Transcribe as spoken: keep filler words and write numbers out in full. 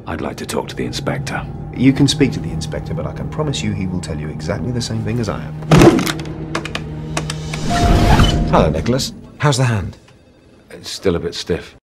I'd like to talk to the inspector. You can speak to the inspector, but I can promise you he will tell you exactly the same thing as I am. Hello, Nicholas. How's the hand? It's still a bit stiff.